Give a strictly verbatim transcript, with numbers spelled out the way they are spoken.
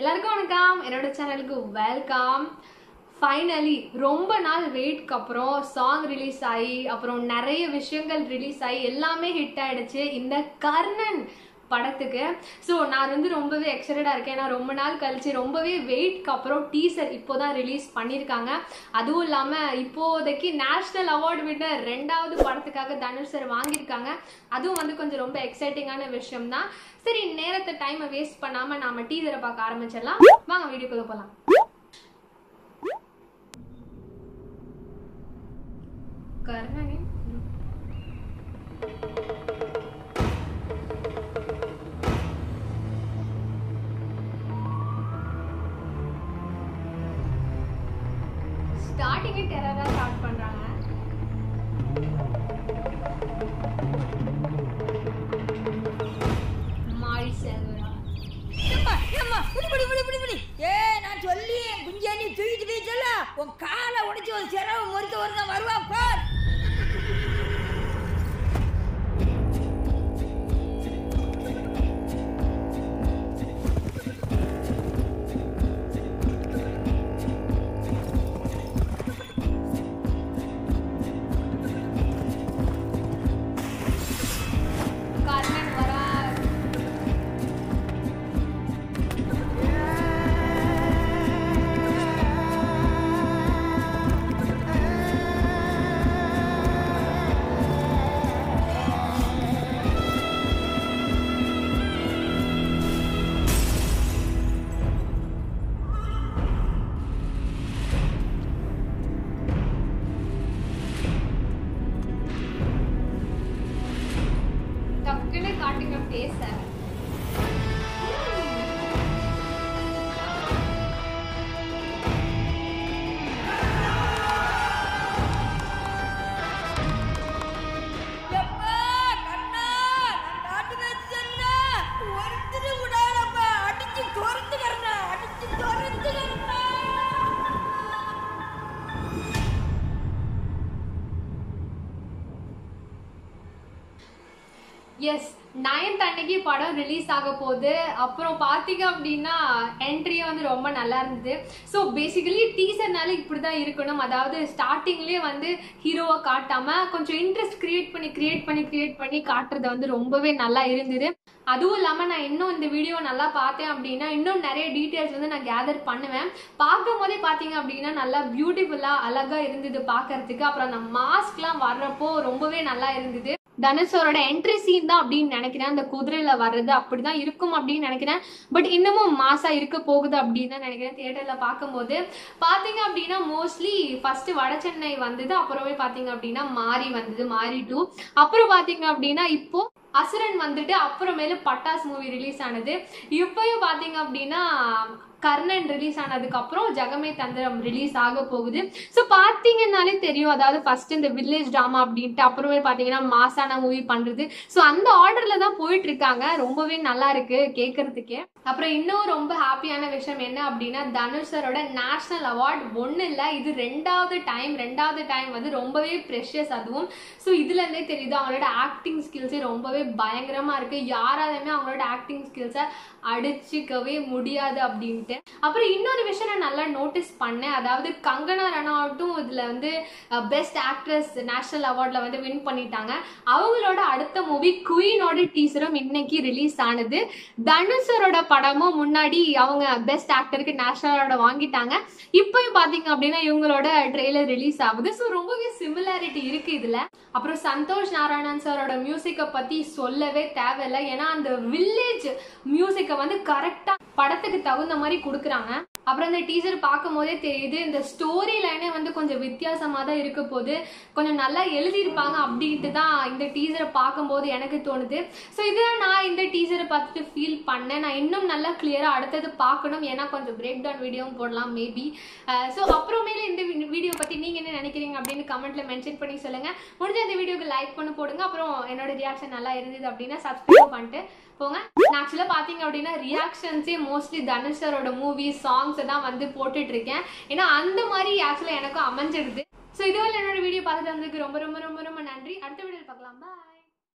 எல்லாருக்கும் வணக்கம். என்னோட சேனலுக்கு வெல்கம். ஃபைனலி ரொம்ப நாள் வெயிட்க்கு அப்புறம் சாங் ரிலீஸ் ஆகி அப்புறம் நிறைய விஷயங்கள் ரிலீஸ் ஆகி எல்லாமே ஹிட் ஆயிடுச்சு இந்த கர்ணன் படத்துக்கு. ஸோ நான் வந்து ரொம்பவே எக்ஸைட்டடாக இருக்கேன். ஏன்னா ரொம்ப நாள் கழிச்சு ரொம்பவே வெயிட்க்கு அப்புறம் டீசர் இப்போதான் ரிலீஸ் பண்ணியிருக்காங்க. அதுவும் இல்லாமல் இப்போதைக்கு நேஷ்னல் அவார்டு வின்னர் ரெண்டாவது படத்துக்காக தனுஷ் சார் வாங்கியிருக்காங்க. அதுவும் வந்து கொஞ்சம் ரொம்ப எக்ஸைட்டிங்கான விஷயம் தான். சரி, நேரத்தை டைமை வேஸ்ட் பண்ணாமல் நாம டீசரை பார்க்க ஆரம்பிச்சிடலாம். வாங்க வீடியோக்குள்ள போகலாம். கர்ணனின் ஸ்டார்டிங்கே டெரரா ஸ்டார்ட் பண்றாங்க. மாரி செல்வரா அம்மா அம்மா புடி புடி புடி புடி புடி ஏ நான் சொல்லி குஞ்சானி தூக்கிட்டு போய் சொல்ல உன் காலை உடைச்சு ஒரு சிரவ முறுக்க வருதான் வருவா பார். காட்டுங்க பேச எஸ் நைன்த் அன்னைக்கு படம் ரிலீஸ் ஆக போகுது. அப்புறம் பார்த்தீங்க அப்படின்னா என்ட்ரியே வந்து ரொம்ப நல்லா இருந்தது. ஸோ பேசிக்கலி டீசர்னால இப்படி தான் இருக்கணும். அதாவது ஸ்டார்டிங்லேயே வந்து ஹீரோவை காட்டாமல் கொஞ்சம் இன்ட்ரெஸ்ட் கிரியேட் பண்ணி கிரியேட் பண்ணி கிரியேட் பண்ணி காட்டுறது வந்து ரொம்பவே நல்லா இருந்தது. அதுவும் இல்லாமல் நான் இன்னும் இந்த வீடியோ நல்லா பார்த்தேன் அப்படின்னா இன்னும் நிறைய டீட்டெயில்ஸ் வந்து நான் கேதர் பண்ணுவேன். பார்க்கும் போதே பார்த்தீங்க அப்படின்னா நல்லா பியூட்டிஃபுல்லாக அழகாக இருந்தது பார்க்கறதுக்கு. அப்புறம் அந்த மாஸ்க்லாம் வர்றப்போ ரொம்பவே நல்லா இருந்தது. தனுஷோட என்ட்ரி சீன் தான் அப்படின்னு நினைக்கிறேன். அந்த குதிரையில வர்றது அப்படிதான் இருக்கும் அப்படின்னு நினைக்கிறேன். பட் இன்னமும் மாசா இருக்க போகுது அப்படின்னு தான் நினைக்கிறேன். தியேட்டர்ல பார்க்கும்போது பாத்தீங்க அப்படின்னா மோஸ்ட்லி ஃபர்ஸ்ட் வட சென்னை வந்தது, அப்புறமே பாத்தீங்க அப்படின்னா மாரி வந்தது, மாரி டூ, அப்புறம் பாத்தீங்க அப்படின்னா இப்போ அசுரன் வந்துட்டு அப்புறமேல பட்டாஸ் மூவி ரிலீஸ் ஆனது. இப்பயும் பாத்தீங்க அப்படின்னா கர்ணன் ரிலீஸ் ஆனதுக்கு அப்புறம் ஜெகமே தந்திரம் ரிலீஸ் ஆக போகுது. ஸோ பார்த்தீங்கன்னாலே தெரியும். அதாவது ஃபர்ஸ்ட் இந்த வில்லேஜ் ட்ராமா அப்படின்ட்டு அப்புறமே பார்த்தீங்கன்னா மாசான மூவி பண்றது. ஸோ அந்த ஆர்டர்ல தான் போயிட்டு இருக்காங்க. ரொம்பவே நல்லா இருக்கு கேட்கறதுக்கே. அப்புறம் இன்னும் ரொம்ப ஹாப்பியான விஷயம் என்ன அப்படின்னா தனுஷரோட நேஷனல் அவார்டு ஒன்றும் இல்லை, இது ரெண்டாவது டைம் ரெண்டாவது டைம் வந்து ரொம்பவே ப்ரெஷியஸ். அதுவும் ஸோ இதுல இருந்தே தெரியுது அவங்களோட ஆக்டிங் ஸ்கில்ஸே ரொம்பவே பயங்கரமா இருக்கு. யாராலுமே அவங்களோட ஆக்டிங் ஸ்கில்ஸை அடிச்சுக்கவே முடியாது அப்படின்ட்டு. அப்புறம் இன்னொரு விஷயம் நான் நல்லா நோட்டீஸ் பண்ணேன். அதாவது கங்கனா ரனாவட்டும் இதுல வந்து பெஸ்ட் ஆக்ட்ரஸ் நேஷனல் அவார்ட்ல வந்து வின் பண்ணிட்டாங்க. அவங்களோட அடுத்த மூவி குயினோட டீசரும் இன்னைக்கு ரிலீஸ் ஆனது. தனுஷரோட படமும் முன்னாடி அவங்க பெஸ்ட் ஆக்டருக்கு நேஷனல் அவார்டு வாங்கிட்டாங்க. இப்பயும் பாத்தீங்க அப்படின்னா இவங்களோட ட்ரெய்லர் ரிலீஸ் ஆகுது. ஸோ ரொம்பவே சிமிலாரிட்டி இருக்கு இதுல. அப்புறம் சந்தோஷ் நாராயணன் சாரோட மியூசிக்கை பத்தி சொல்லவே தேவையில்லை. ஏன்னா அந்த வில்லேஜ் மியூசிக்கை வந்து கரெக்டா படத்துக்கு தகுந்த மாதிரி கொடுக்குறாங்க. அப்புறம் இந்த டீசர் பார்க்கும் போதே தெரியுது இந்த ஸ்டோரி லைனே வந்து கொஞ்சம் வித்தியாசமா தான் இருக்க போது. கொஞ்சம் நல்லா எழுதியிருப்பாங்க அப்படின்ட்டு தான் இந்த டீசரை பார்க்கும்போது எனக்கு தோணுது. ஸோ இதுதான் நான் இந்த டீசரை பார்த்துட்டு ஃபீல் பண்ணேன். நான் இன்னும் நல்லா கிளியரா அடுத்தது பார்க்கணும். ஏன்னா கொஞ்சம் பிரேக் டவுன் வீடியோவும் போடலாம் மேபி. ஸோ அப்புறமேல இந்த வீடியோ பத்தி நீங்க என்ன நினைக்கிறீங்க அப்படின்னு கமெண்ட்ல மென்ஷன் பண்ணி சொல்லுங்க. முடிஞ்ச இந்த வீடியோக்கு லைக் பண்ணி போடுங்க. அப்புறம் என்னோட ரியாக்ஷன் நல்லா இருந்தது அப்படின்னா சப்ஸ்கிரைப் பண்ணிட்டு போங்க. நான் ஆக்சுவலா பாத்தீங்க அப்படின்னா ரியாக்ஷன்ஸே மோஸ்ட்லி தனுஷரோட மூவி சாங்ஸ் தான் வந்து போட்டுட்டு இருக்கேன். ஏன்னா அந்த மாதிரி ஆக்சுவலா எனக்கும் அமைஞ்சிடுது. ஸோ இதுவரை என்னோட வீடியோ பார்த்துட்டு வந்ததுக்கு ரொம்ப ரொம்ப ரொம்ப ரொம்ப நன்றி. அடுத்த வீடியோவில் பார்க்கலாம். பாய்.